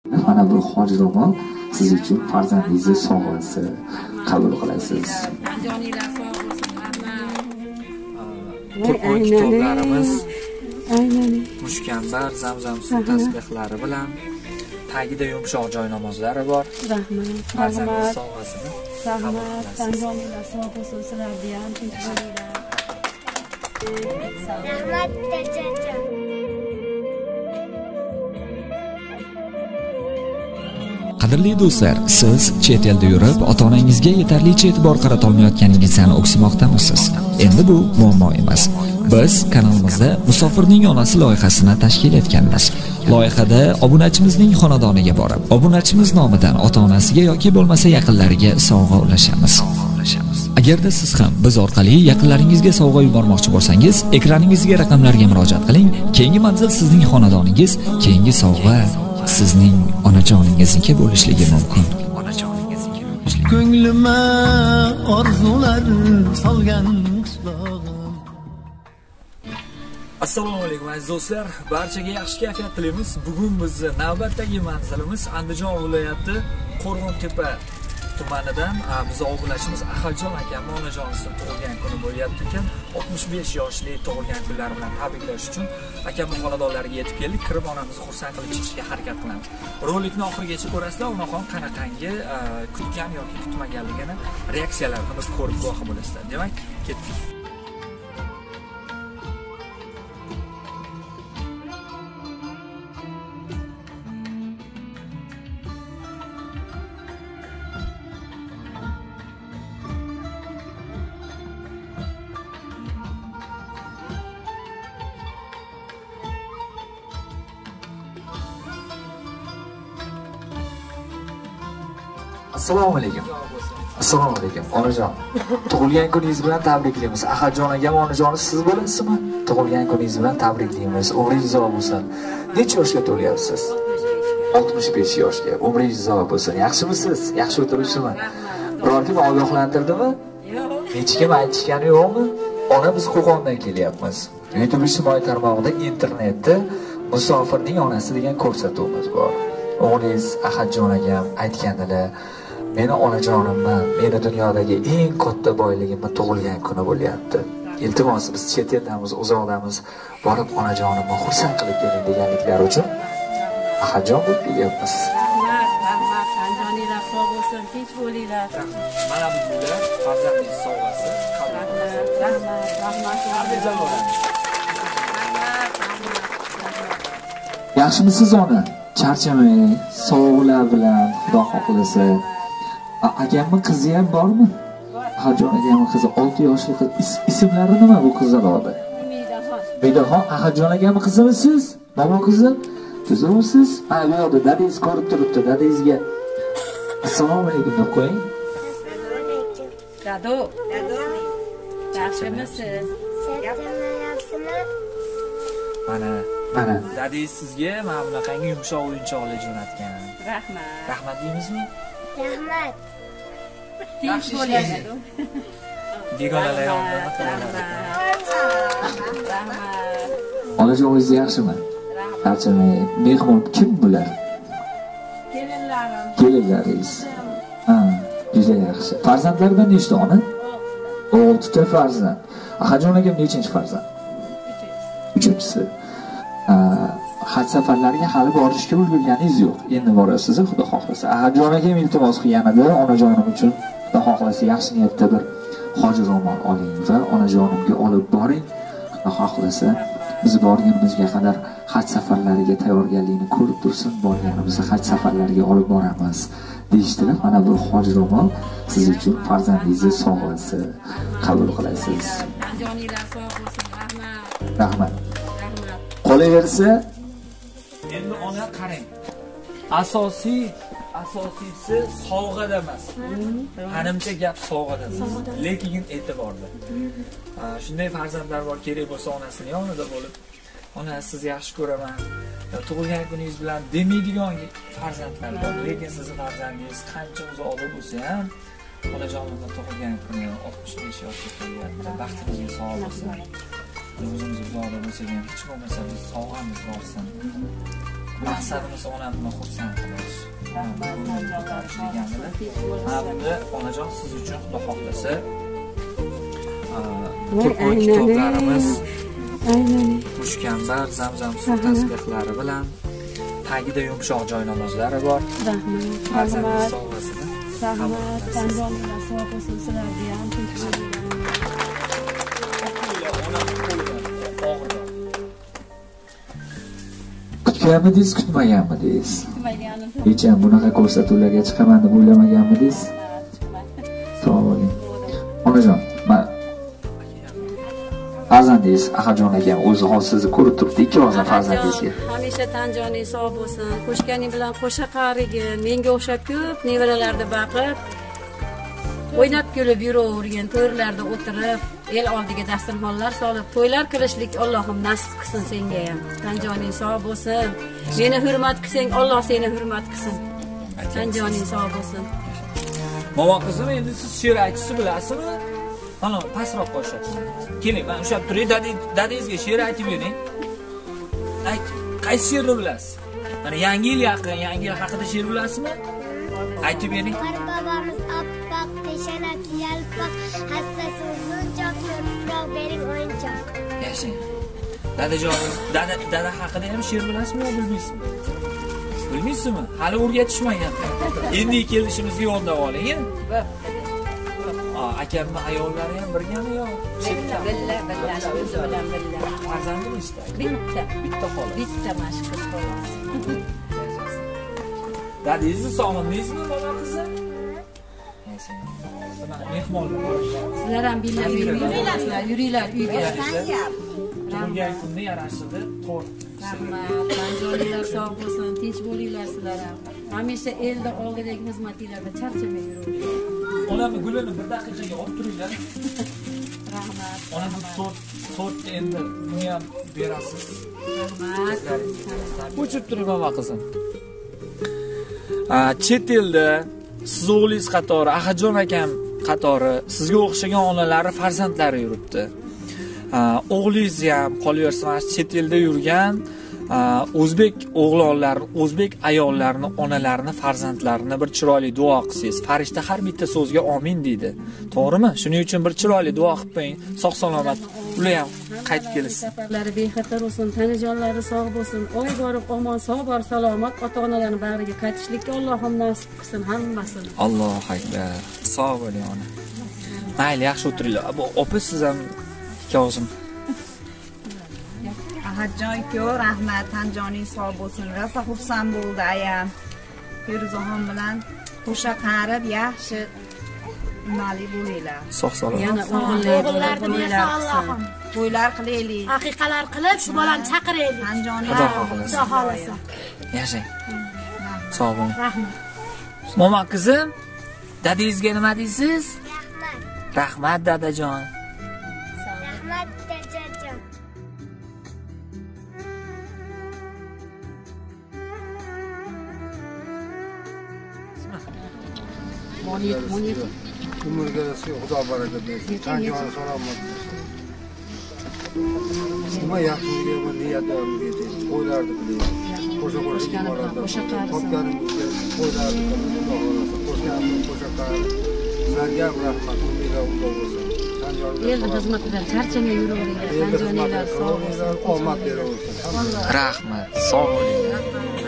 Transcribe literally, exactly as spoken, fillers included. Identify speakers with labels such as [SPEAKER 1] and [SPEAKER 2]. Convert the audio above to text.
[SPEAKER 1] Mana bu hoji ro'mol siz uchun farzandingizni sovg'asi, qabul qilasiz.
[SPEAKER 2] Joninglar sog' bo'lsin, rahmat.
[SPEAKER 3] Qur'on kitoblarimiz aynan mushkambar, zamzam suv tasbihlari bilan tagida yumshoq joy namozlari bor.
[SPEAKER 2] Rahmat.
[SPEAKER 3] Farzandingiz sovg'asini
[SPEAKER 2] rahmat. Joninglar sog' bo'lsin, sizlarga ham tinch bo'linglar.
[SPEAKER 4] Rahmat, chachajon.
[SPEAKER 5] Qadrli do'stlar, siz chet elda yurib, ota-onangizga yetarlicha e'tibor qarata olmayotganingizdan o'ksimoqdamisiz? Endi bu muammo emas. Biz kanalimizda Musofirning onasi loyihasini tashkil etganmiz. Loyihada obunachimizning xonadoniga borib, obunachimiz nomidan ota-onasiga yoki bo'lmasa yaqinlariga sovg'a ulashamiz. Agarda siz ham biz orqali yaqinlaringizga sovg'a yubormoqchi bo'lsangiz, ekraningizga raqamlarga murojaat qiling. Keyingi manzil sizning xonadoningiz, keyingi sovg'a sizning onajoningizniki bo'lishligi mumkin.
[SPEAKER 6] Ko'nglima orzular solgan qishlog'im.
[SPEAKER 3] Assalomu alaykum aziz do'stlar, barchaga yaxshi kayfiyat tilaymiz. Bugun bizni navbatdagi manzilimiz Andijon viloyati Qo'rg'ontepa tumanidan biz obunachimiz Ahadjon akamning onajonisi tug'ilgan kuni bo'lyapti ekan. oltmish besh yoshli tug'ilgan kunlari bilan tabriklash uchun akamning xonadonlariga yetib keldik. Kirib onamizni xursand qilib chiqishga harakat qilamiz. Rolikni oxirigacha ko'rasizlar, unaqa qanaqangi kutgan yoki kutmaganligini reaksiyalarini biz ko'rib guvohi bo'lasizlar. Demak, ketdik.
[SPEAKER 1] Assalomu alaykum. Assalomu alaykum. Onajon, tug'ilgan kuningiz bilan tabriklaymiz. Ahadjon akam onajoni siz bo'lasizmi? Tug'ilgan kuningiz bilan tabriklaymiz. Umringiz uzoq bo'lsin. Necha yoshga to'lyapsiz? oltmish besh yoshga. Umringiz uzoq bo'lsin. Yaxshimisiz? Yaxshi o'tiribsizmi? Biror kim ogohlantirdimi? Yo'q. Hech kim aytishgani yo'qmi? Ona biz Qo'qondan kelyapmiz. YouTube ijtimoiy tarmog'ida, internetda Musofirning onasi degan ko'rsatuvimiz bor. O'g'lingiz Ahadjon akam aytgandilar, meni onajonimman, meni dunyodagi eng katta boyligimni tug'ilgan kuni bo'lyapti. Iltimos biz chet eldamiz, uzoqdamiz, borib onajonimni xursand qilib keling deganliklari uchun Ahadjon bo'lib kelyapmiz.
[SPEAKER 2] Rahmat, rahmat. Joninglar sog' bo'lsin, tinch bo'linglar.
[SPEAKER 3] Mana bu gullar farzandingiz sovg'asi.
[SPEAKER 2] Rahmat, rahmat, rahmat.
[SPEAKER 1] Yaxshimisiz ona? Charchamang, sovg'alar bilan Xudo xohlasa. Akamning qizi ham bormi? Ahadjon akamning qizi olti yoshli qiz. Ismlari nima bu qizlarning?
[SPEAKER 2] Umidaxon.
[SPEAKER 1] Umidaxon, Ahadjon akamning qizimisiz? Momo qizim? Tuzimsiz? Ha, bu yoqda dadingiz ko'rib turibdi. Dadingizga assalomu alaykum deb qo'ying.
[SPEAKER 2] Dado. Dado. Yaxshimisiz?
[SPEAKER 4] Yaxshimi?
[SPEAKER 3] Mana,
[SPEAKER 1] mana
[SPEAKER 3] dadingiz sizga mana bunaqangi yumshoq o'yinchoqlar jo'natgan.
[SPEAKER 2] Rahmat.
[SPEAKER 3] Rahmat deymizmi?
[SPEAKER 4] Rahmat.
[SPEAKER 2] Tinch bo'linglar.
[SPEAKER 3] Begonalar yonida
[SPEAKER 2] Rahmat.
[SPEAKER 1] onajoningiz yaxshimi? Charchamang. Mehmon kim bular?
[SPEAKER 2] Kelinlarim.
[SPEAKER 1] Kelinlaringiz. Ha, juda yaxshi. Farzandlardan nechta ona? oltita farzand. Ahadjon akam nechinchi farzand? Uchinchisi. Haj safarlariga hali borishga ulgurganingiz yo'q. Endi borasiz, Xudo xohlasa. Ahadjon akam iltimos qilganida onajonim uchun Xudo xohlasa yaxshi niyatda bir hoji ro'mol oling va onajonimga olib boring. Xudo xohlasa biz borganimizga qadar haj safarlariga tayyorgarlikni ko'rib tursin, borganimizda haj safarlariga olib boramiz. Deyishdilar, mana bu hoji ro'mol siz uchun farzandingizni sovg'asi, qabul qilasiz.
[SPEAKER 2] Joninglar sog' bo'lsin, rahmat.
[SPEAKER 1] Rahmat. Qolaversa,
[SPEAKER 3] endi ona qarang. Asosiy asosiysi sovg'ada emas. Hanimcha gap sovg'ada. Lekin e'tiborda. Shunday farzandlar bor, kerak bo'lsa onasini yonida bo'lib, ona sizni yaxshi ko'raman, tug'ilgan kuningiz bilan demaydigan farzandlar bor. Lekin sizning farzandingiz qancha uzoqda bo'lsa ham, onajonimning tug'ilgan kuni oltmish besh yoshga to'lyapti. Baxtingizga sog' bo'lsin. O'zimiz uzoqda bo'lsak ham hech bo'lmasa biz sovg'amiz borsin. Maqsadimiz onamni xursand qilish. Mana bunda onajon siz uchun Xudo xohlasa Qur'on kitoblarimiz, mushkambar, zamzam suv tasbihlari bilan tagida yumshoq joy namozlari bor.
[SPEAKER 2] Rahmat.
[SPEAKER 3] Farzandingiz sovg'asini
[SPEAKER 2] Rahmat. Tanjonlar sog' bo'lsin, sizlarga ham
[SPEAKER 1] Kutganmidingiz, kutmaganmidingiz?
[SPEAKER 2] kutmaganim.
[SPEAKER 1] Hech ham bunaqa ko'rsatuvlarga chiqaman deb o'ylamaganmidingiz? Sog' bo'ling. Onajon, men farzandingiz Ahadjon akam o'zi hozir sizni ko'rib turibdi, ikki og'izdan farzandingizga.
[SPEAKER 2] Hamisha Tanjoning sog' bo'lsin. Qo'shganing bilan qo'sha qarigin. Menga o'xshab ko'p nevaralarda baqib, o'ynab kulib yuravergin, to'ylarda o'tirib, el oldiga dasturxonlar solib, to'ylar qilishlik Allohim nasib qilsin senga ham. Tanjoning sog' bo'lsin. Meni hurmat qilsang, Alloh seni hurmat qilsin. Tanjoning sog' bo'lsin.
[SPEAKER 3] Momo qizim, endi siz she'r aytishni bilasizmi? Mana pastroq qo'shyapsiz. Keling, men ushlab turay, dadangizga she'r aytib bering. Ayt, qaysi she'rni bilasiz? Mana yangi yil yaqin, yangi yil haqida she'r bilasizmi? Aytib bering.
[SPEAKER 4] Bobamiz oppoq, peshanasi yalpoq, hassasi uzunchoq, ko'proq bering o'yinchoq.
[SPEAKER 3] Yashang. Dadajoningiz, dada dada haqida ham she'r bilasizmi yo bilmaysizmi? Bilmaysizmi? Hali o'rgatishmagan. Endi kelishimizga yondab oling. Akamning ayollari ham birgami yo?
[SPEAKER 2] Billa, billa, billa, o'zi bilan billa.
[SPEAKER 3] Farzandingiz ishda.
[SPEAKER 2] Bitta,
[SPEAKER 3] bitta xolos.
[SPEAKER 2] bitta mashhur xolos.
[SPEAKER 3] Dadingizni sog'indingizmi, bola qizim? Mana mehmonlar bor.
[SPEAKER 2] Sizlar ham billa yuringlar, yuringlar uyga.
[SPEAKER 3] Tug'ilgan kunni yarashidi, to'rt.
[SPEAKER 2] Rahmat, Tanjonlar sog' bo'lsin, tinch bo'linglar sizlar ham. Hamisha elda oldidagi xizmatinglarda charchamay yuravering.
[SPEAKER 3] Onamni gulini bir daqiqaga olib turinglar.
[SPEAKER 2] Rahmat.
[SPEAKER 3] Ona bu to'rt to'rtta endi buni ham berasiz.
[SPEAKER 2] Rahmat.
[SPEAKER 3] O'chib turing mama qizim. Chet elda siz o'g'lingiz qatori, Ahadjon akam qatori sizga o'xshagan onalari farzandlari yuribdi. O'g'lingiz ham qolaversa chet elda yurgan o'zbek o'g'lonlar, o'zbek ayollarini, onalarini, farzandlarini bir chiroyli duo qilsangiz, farishta har bitta so'zga amin deydi. To'g'rimi? Shuning uchun bir chiroyli duo qilib qo'ying. Sog'-salomat ular ham qaytib kelsin.
[SPEAKER 2] Safarlari bexatar bo'lsin, tanajonlari sog' bo'lsin, oy borib omon sog' bor salomat ota-onalarning bag'riga qaytishlikka Allohim nasib qilsin hammasini.
[SPEAKER 3] Allohu akbar. Sog' bo'ling ona. Mayli, yaxshi o'tiringlar. Bu opa siz ham ikki og'zim.
[SPEAKER 7] Ahadjon aka, rahmat, Tanjoning sog' bo'lsin. Rosa xursand bo'ldi ayam. Feruzaxon bilan qo'sha qarib, yaxshi nimali bo'linglar.
[SPEAKER 3] Sog'-salomat.
[SPEAKER 2] Yana o'g'illar
[SPEAKER 7] bo'linglar. To'ylar qilaylik.
[SPEAKER 8] Haqiqalar qilib, shu bolani chaqiraylik.
[SPEAKER 7] Tanjoning
[SPEAKER 3] Xudo xohlasa.
[SPEAKER 8] Xudo xohlasa.
[SPEAKER 3] Yashang. Sog' bo'ling.
[SPEAKER 8] Rahmat.
[SPEAKER 3] Momo qizim, dadangizga nima deysiz?
[SPEAKER 4] Rahmat.
[SPEAKER 3] Rahmat dadajon.
[SPEAKER 4] Rahmat dadajon.
[SPEAKER 2] Moniyat, moniyat.
[SPEAKER 9] Umrga Xudo baraka bersin. Tanjoni salomat bo'lsin. Nima yaxshiligi va niyatlarimiz yetadi. Qo'ylarni qilaylik. Qo'sha qo'shgan bilan qo'sha qarib. Qopganimizga qo'ylarni qilib Xudo xolasa qo'shganimiz qo'sha qarib. Sizlarga ham rahmat, umidlar Xudo bo'lsin. Tanjoni
[SPEAKER 2] El xizmatidan charchamay yuraveringlar. Tanjonlar sog' bo'lsin.
[SPEAKER 9] omad beraversin.
[SPEAKER 3] Rahmat. Sog' bo'ling.